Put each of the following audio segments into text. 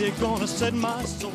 You're gonna set my soul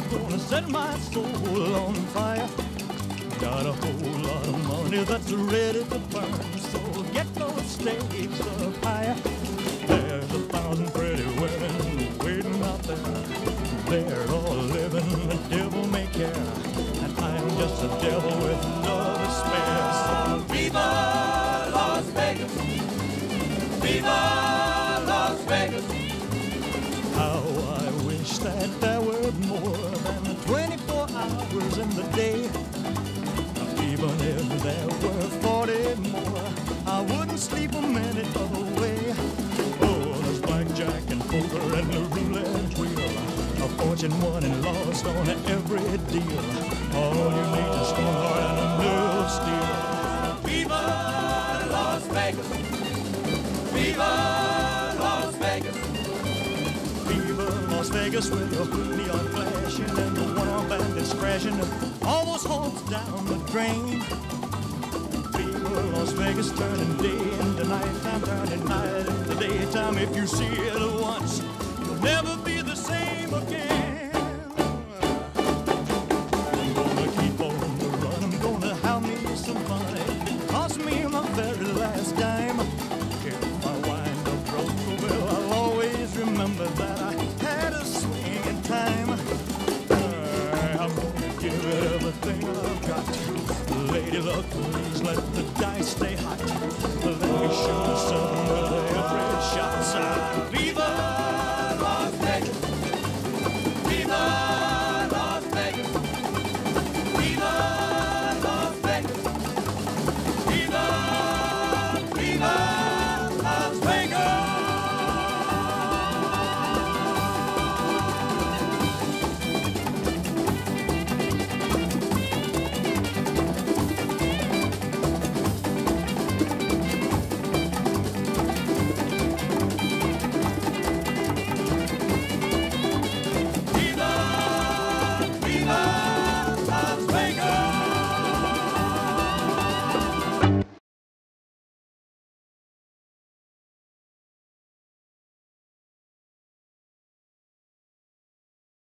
on fire. Got a whole lot of money that's ready to burn, so get those stakes up higher. There's 1,000 pretty women waiting out there. They're all living the devil may care, and I'm just a devil with love to spare. So Viva Las Vegas, Viva Las Vegas. How I wish that there were more than 24 hours in the day. Even if there were 40 more, I wouldn't sleep a minute away. Oh, there's blackjack and poker and the roulette wheel, a fortune won and lost on every deal. All you need is strong heart and a nerve of steel. Viva Las Vegas, Viva Las Vegas, Viva Las Vegas, with the neon flashing and the one-armed bandits crashing, almost holds down the drain. Viva Las Vegas, turning day into nighttime, turning night into daytime. If you see it once, you'll never be the same again. I'm gonna keep on the run, I'm gonna have me some fun. It cost me my very last dime. If I wind up broke, well, I'll always remember that I had a swing in time. I'm gonna give it everything I've got. Lady luck, please let the dice stay hot.